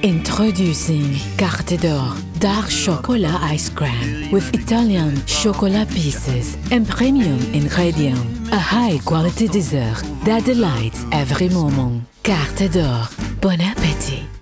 Introducing Carte d'Or Dark Chocolate Ice Cream with Italian chocolate pieces and premium ingredients. A high-quality dessert that delights every moment. Carte d'Or. Bon appétit!